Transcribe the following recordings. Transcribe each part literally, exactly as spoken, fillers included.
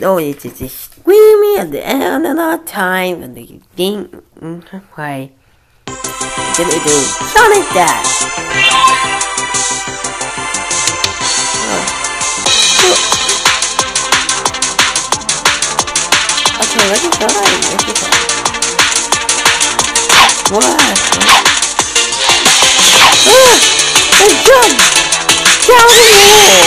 it always just screaming at the end of the time and the game play. We're gonna do Sonic Dash. Oh. Okay, let's go. Let's go. What? Ah! The jump! Down the wall!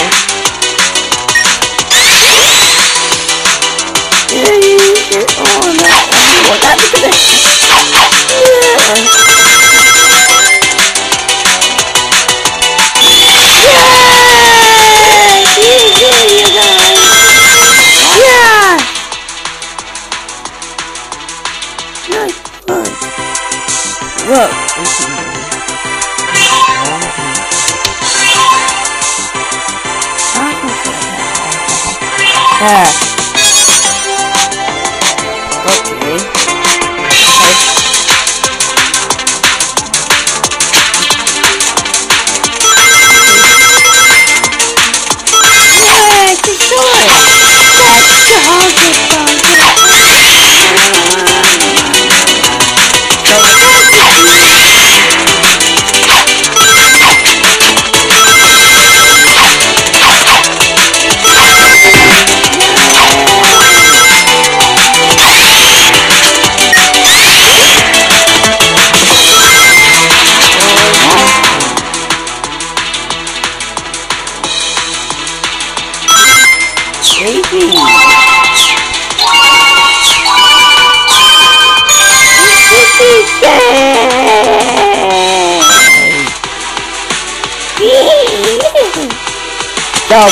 Oh no! What happened to this? Yeah! Yeah! Yeah, you guys! Yeah! Nice fun! Whoa! Ah. Okay. Yeah, it's a sword. That's the whole good song. Stop.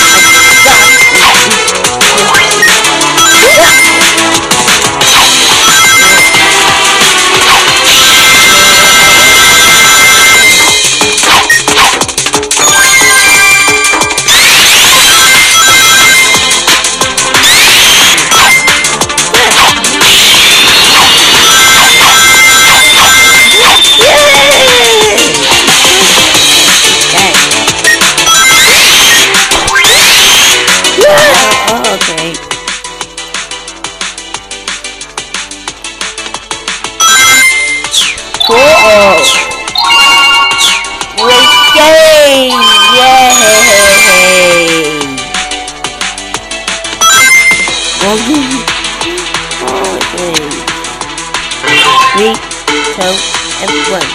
Okay. Cool. Risque! Yay! Okay. Three, two, and one.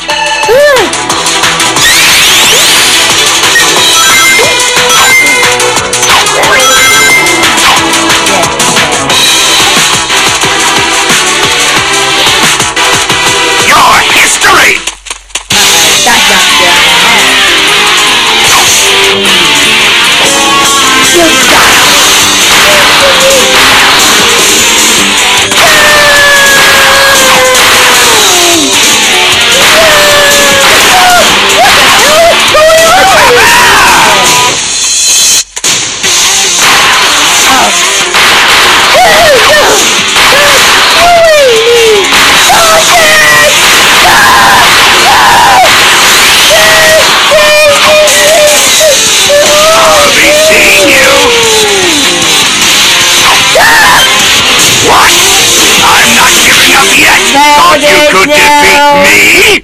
Thought you could defeat me?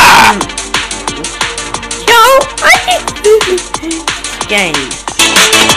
No, I think this game.